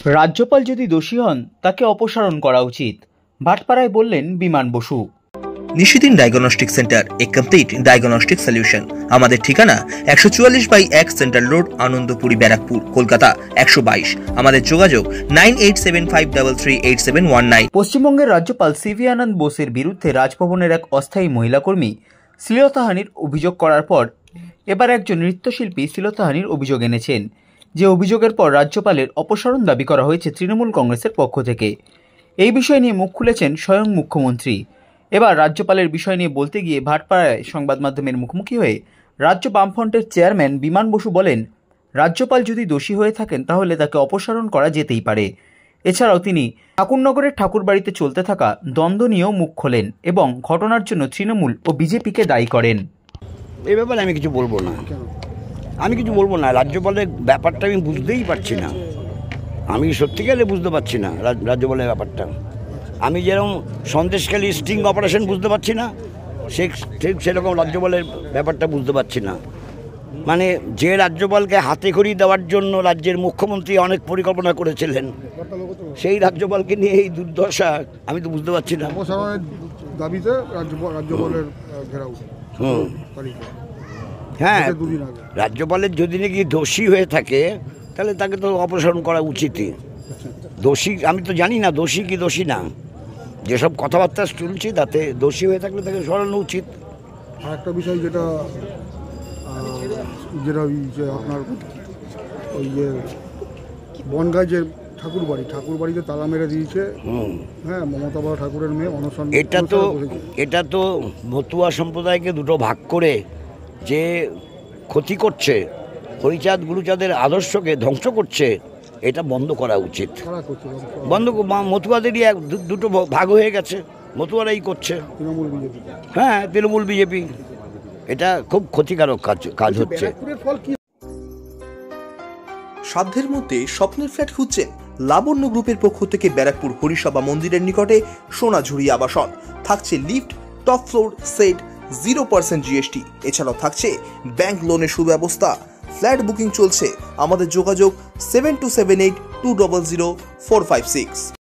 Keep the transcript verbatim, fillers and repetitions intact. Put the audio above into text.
রাজ্যপাল যদি দোষী হন তাকে অপসারণ করা উচিত, ভাটপাড়ায় বললেন Biman Basu. Nishidin diagnostic centre, a complete diagnostic solution. আমাদের ঠিকানা একশো চুয়াল্লিশ বাই এক সেন্ট্রাল রোড, আনন্দপুরি, ব্যারাকপুর, কলকাতা একশো বাইশ। আমাদের যোগাযোগ nine eight seven five three three eight seven one nine. পশ্চিমবঙ্গের রাজ্যপাল সিভি আনন্দ বোসের বিরুদ্ধে রাজভবনের এক অস্থায়ী মহিলা কর্মী শ্লীলতাহানির অভিযোগ করার পর এবার একজন নৃত্যশিল্পী শ্লীলতাহানির অভিযোগ এনেছেন। যে অভিযোগের পর রাজ্যপালের অপসারণ দাবি করা হয়েছে তৃণমূল কংগ্রেসের পক্ষ থেকে। এই বিষয় নিয়ে মুখ খুলেছেন স্বয়ং মুখ্যমন্ত্রী। এবার রাজ্যপালের বিষয় নিয়ে বলতে গিয়ে ভাটপাড়ায় সংবাদ মাধ্যমের মুখোমুখি হয়ে রাজ্য বামফ্রন্টের চেয়ারম্যান বিমান বসু বলেন, রাজ্যপাল যদি দোষী হয়ে থাকেন তাহলে তাকে অপসারণ করা যেতেই পারে। এছাড়াও তিনি ঠাকুরনগরের ঠাকুরবাড়িতে চলতে থাকা দ্বন্দ্ব নিয়েও মুখ খোলেন এবং ঘটনার জন্য তৃণমূল ও বিজেপিকে দায়ী করেন। এই ব্যাপারে আমি কিছু বলবো না, আমি কিছু বলবো না। রাজ্যপালের ব্যাপারটা আমি বুঝতেই পারছি না, আমি সত্যিকারে বুঝতে পারছি না রাজ্যপালের ব্যাপারটা। আমি যেরকম সন্দেশখালী স্টিং অপারেশন বুঝতে পারছি না, সে ঠিক সেরকম রাজ্যপালের ব্যাপারটা বুঝতে পারছি না। মানে যে রাজ্যপালকে হাতে খড়ি দেওয়ার জন্য রাজ্যের মুখ্যমন্ত্রী অনেক পরিকল্পনা করেছিলেন, সেই রাজ্যপালকে নিয়ে এই দুর্দশা আমি তো বুঝতে পারছি না। দাবিতে রাজ্যপালের ঘেরাও। হুম, হ্যাঁ, রাজ্যপালের যদি নাকি দোষী হয়ে থাকে তাহলে তাকে তো অপসারণ করা উচিতই। দোষী আমি তো জানি না দোষী কি দোষী না, যেসব কথাবার্তা শুনছি তাতে দোষী হয়ে থাকলে তাকে সরানো উচিত। আর একটা বিষয় যেটা যেটা ওই যে আপনার ওই যে বনগাঁ যে ঠাকুর বাড়ি ঠাকুর বাড়িতে তালা মেরে দিয়েছে, হ্যাঁ, মমতা বাবা ঠাকুরের মেয়ে অনশন। এটা তো এটা তো মতুয়া সম্প্রদায়কে দুটো ভাগ করে যে ক্ষতি করছে, হরিচাঁদ গুরুচাঁদের আদর্শকে ধ্বংস করছে, এটা বন্ধ করা উচিত। বন্ধ, মতুয়াদেরই এক দুটো ভাগ হয়ে গেছে, মতুয়ারাই করছে, তৃণমূল বিজেপি। হ্যাঁ, তৃণমূল বিজেপি। এটা খুব ক্ষতিকারক কাজ কাজ হচ্ছে। সাধ্যের মধ্যে স্বপ্নের ফ্ল্যাট খুঁজছেন? লাবণ্য গ্রুপের পক্ষ থেকে ব্যারাকপুর হরিসভা মন্দিরের নিকটে সোনাঝুরি আবাসন। থাকছে lift, top floor, set, zero percent GST. এছাড়াও থাকছে ব্যাংক লোনের সুব্যবস্থা। ফ্ল্যাট বুকিং চলছে। আমাদের যোগাযোগ seven two seven eight two double zero four five six.